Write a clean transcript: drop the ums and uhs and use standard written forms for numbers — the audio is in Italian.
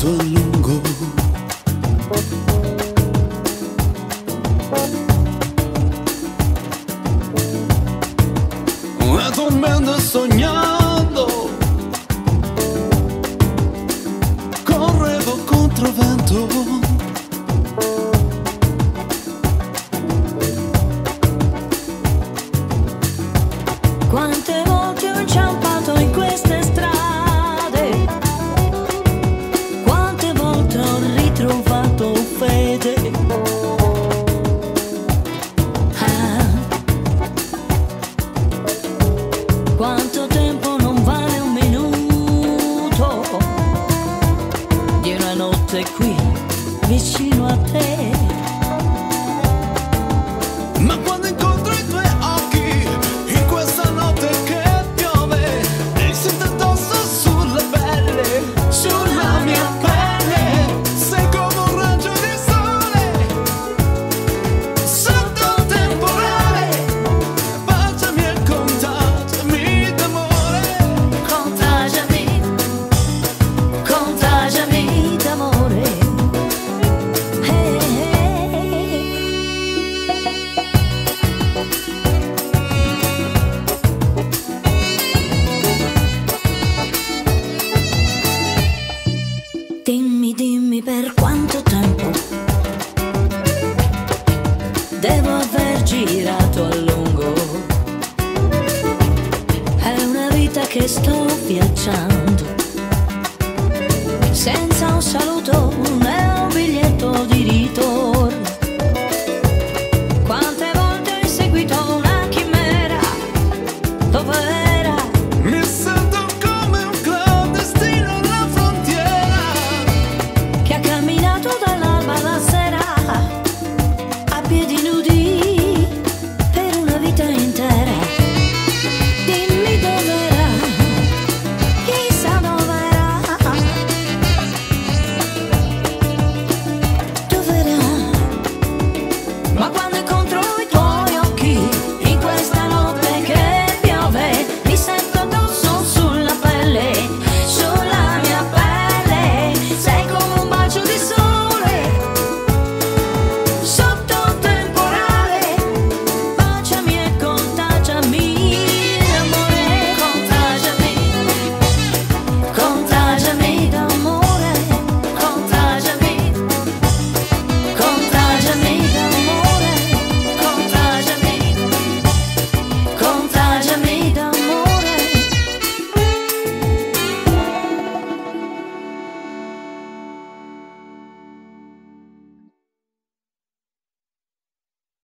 girato a lungo. E dormendo e sognando correvo contro vento. Quante volte ho inciampato in queste strade, quante volte ho ritrovato fede. Quanto tempo non vale un minuto di una notte qui vicino a te. Ma quando incontro i tuoi occhi in questa notte che piove e sento addosso sulla pelle, sulla mia pelle, sei come un raggio di sole sotto il temporale. Baciami e contagiami d'amore, Contagiami, contagiami d'amore. Hey, hey. Dimmi, dimmi per quanto tempo devo aver girato a lungo. È una vita che sto viaggiando senza un saluto né un biglietto di ritorno.